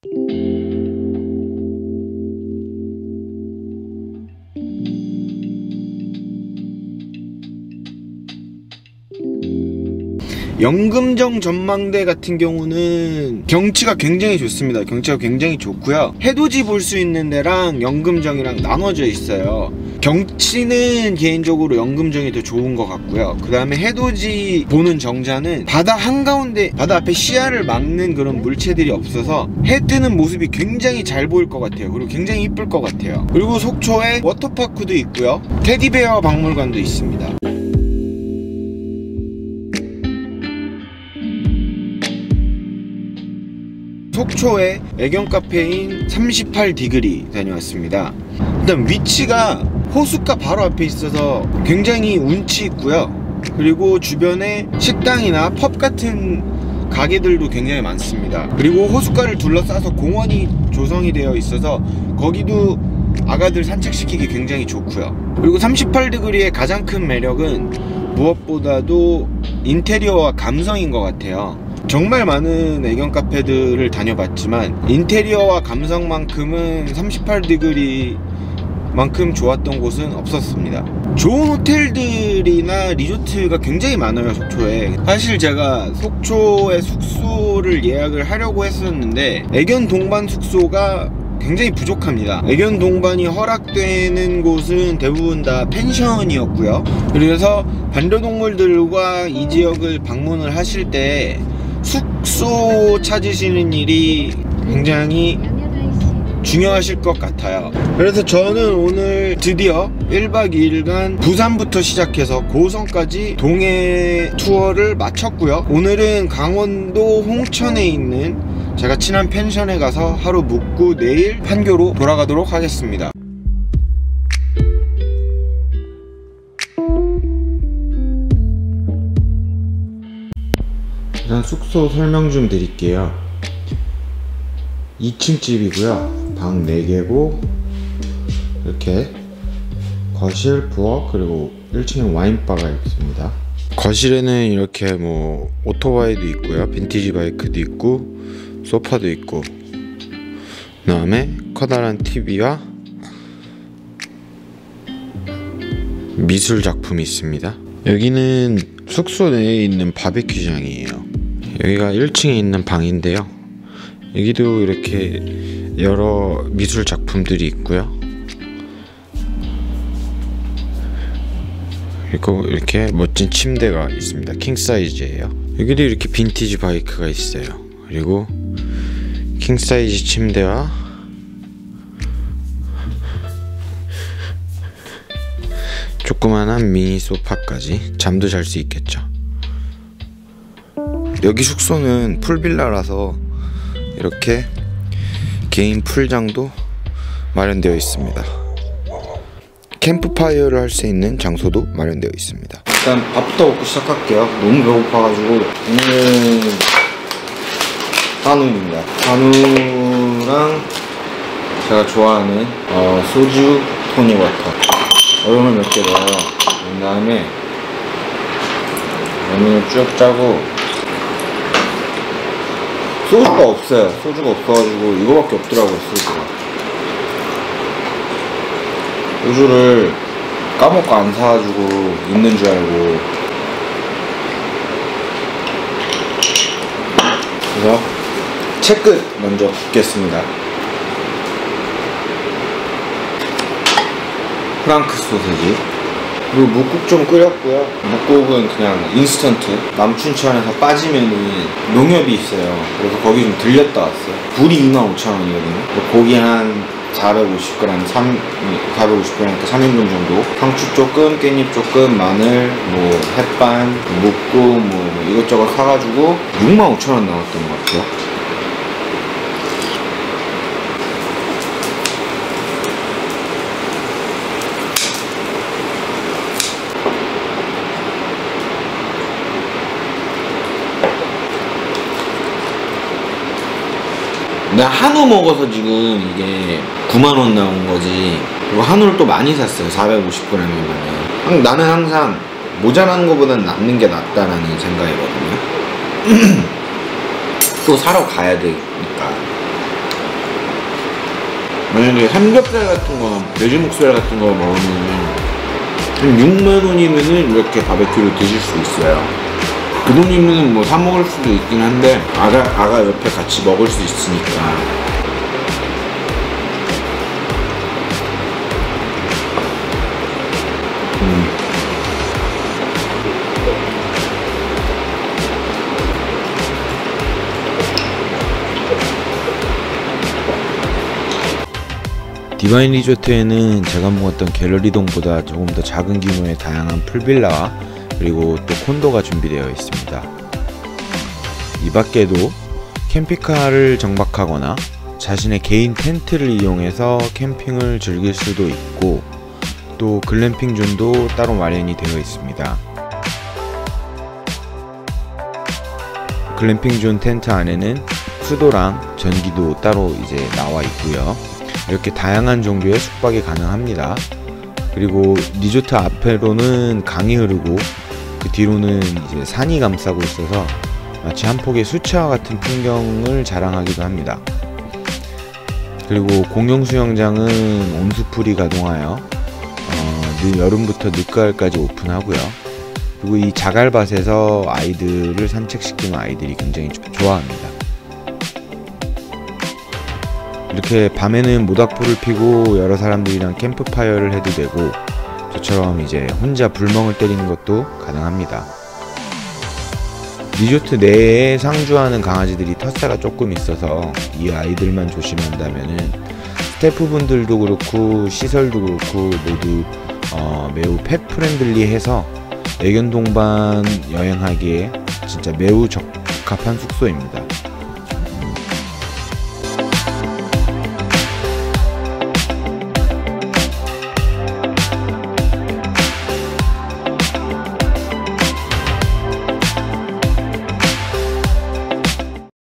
연금정 전망대 같은 경우는 경치가 굉장히 좋습니다. 경치가 굉장히 좋고요. 해돋이 볼 수 있는 데랑 연금정이랑 나눠져 있어요. 경치는 개인적으로 연금정이 더 좋은 것 같고요. 그 다음에 해돋이 보는 정자는 바다 한가운데, 바다 앞에 시야를 막는 그런 물체들이 없어서 해 뜨는 모습이 굉장히 잘 보일 것 같아요. 그리고 굉장히 이쁠 것 같아요. 그리고 속초에 워터파크도 있고요. 테디베어 박물관도 있습니다. 속초의 애견 카페인 38디그리 다녀왔습니다. 일단 위치가 호숫가 바로 앞에 있어서 굉장히 운치 있고요. 그리고 주변에 식당이나 펍 같은 가게들도 굉장히 많습니다. 그리고 호숫가를 둘러싸서 공원이 조성이 되어 있어서 거기도 아가들 산책시키기 굉장히 좋고요. 그리고 38디그리의 가장 큰 매력은 무엇보다도 인테리어와 감성인 것 같아요. 정말 많은 애견 카페들을 다녀봤지만 인테리어와 감성만큼은 38디그리만큼 좋았던 곳은 없었습니다. 좋은 호텔들이나 리조트가 굉장히 많아요, 속초에. 사실 제가 속초에 숙소를 예약을 하려고 했었는데 애견 동반 숙소가 굉장히 부족합니다. 애견 동반이 허락되는 곳은 대부분 다 펜션이었고요. 그래서 반려동물들과 이 지역을 방문을 하실 때 숙소 찾으시는 일이 굉장히 중요하실 것 같아요. 그래서 저는 오늘 드디어 1박 2일간 부산부터 시작해서 고성까지 동해 투어를 마쳤고요. 오늘은 강원도 홍천에 있는 제가 친한 펜션에 가서 하루 묵고 내일 판교로 돌아가도록 하겠습니다. 일단 숙소 설명 좀 드릴게요. 2층 집이고요. 방 4개고 이렇게 거실, 부엌, 그리고 1층에 와인바가 있습니다. 거실에는 이렇게 뭐 오토바이도 있고요. 빈티지 바이크도 있고 소파도 있고, 그 다음에 커다란 TV와 미술 작품이 있습니다. 여기는 숙소 내에 있는 바베큐장이에요. 여기가 1층에 있는 방인데요. 여기도 이렇게 여러 미술 작품들이 있고요. 그리고 이렇게 멋진 침대가 있습니다. 킹 사이즈예요. 여기도 이렇게 빈티지 바이크가 있어요. 그리고 킹 사이즈 침대와 조그만한 미니 소파까지 잠도 잘 수 있겠죠. 여기 숙소는 풀빌라라서 이렇게 개인 풀장도 마련되어 있습니다. 캠프파이어를 할 수 있는 장소도 마련되어 있습니다. 일단 밥부터 먹고 시작할게요. 너무 배고파가지고. 오늘은 한우입니다. 한우랑 제가 좋아하는 소주 토닉워터, 얼음을 몇 개 넣어요. 그 다음에 라면을 쭉 짜고, 소주가 없어요. 소주가 없어가지고 이거밖에 없더라고요. 소주를 까먹고 안 사가지고 있는 줄 알고. 그래서 채끝 먼저 붓겠습니다. 프랑크 소세지, 그리고 묵국 좀 끓였고요. 묵국은 그냥 인스턴트. 남춘천에서 빠지면은 농협이 있어요. 그래서 거기 좀 들렸다 왔어요. 불이 25,000원이거든요. 고기 한 450g, 450g이니까 3인분 정도. 상추 조금, 깻잎 조금, 마늘, 뭐 햇반, 묵국, 뭐 이것저것 사가지고 65,000원 나왔던 것 같아요. 내가 한우 먹어서 지금 이게 9만원 나온 거지. 그리고 한우를 또 많이 샀어요. 450g이면. 나는 항상 모자라는 것보다는 남는 게 낫다라는 생각이거든요. 또 사러 가야 되니까. 만약에 삼겹살 같은 거, 돼지 목살 같은 거 먹으면 한 6만원이면은 이렇게 바베큐를 드실 수 있어요. 그 돈이면 뭐 사 먹을 수도 있긴 한데 아가 옆에 같이 먹을 수 있으니까. 디바인 리조트에는 제가 묵었던 갤러리동보다 조금 더 작은 규모의 다양한 풀빌라와 그리고 또 콘도가 준비되어 있습니다. 이 밖에도 캠핑카를 정박하거나 자신의 개인 텐트를 이용해서 캠핑을 즐길 수도 있고, 또 글램핑 존도 따로 마련이 되어 있습니다. 글램핑 존 텐트 안에는 수도랑 전기도 따로 이제 나와 있고요. 이렇게 다양한 종류의 숙박이 가능합니다. 그리고 리조트 앞으로는 강이 흐르고 그 뒤로는 이제 산이 감싸고 있어서 마치 한 폭의 수채화 같은 풍경을 자랑하기도 합니다. 그리고 공용 수영장은 온수풀이 가동하여 여름부터 늦가을까지 오픈하고요. 그리고 이 자갈밭에서 아이들을 산책시키면 아이들이 굉장히 좋아합니다. 이렇게 밤에는 모닥불을 피고 여러 사람들이랑 캠프파이어를 해도 되고, 저처럼 이제 혼자 불멍을 때리는 것도 가능합니다. 리조트 내에 상주하는 강아지들이 텃세가 조금 있어서 이 아이들만 조심한다면은 스태프분들도 그렇고 시설도 그렇고 모두 매우 펫 프렌들리해서 애견 동반 여행하기에 진짜 매우 적합한 숙소입니다.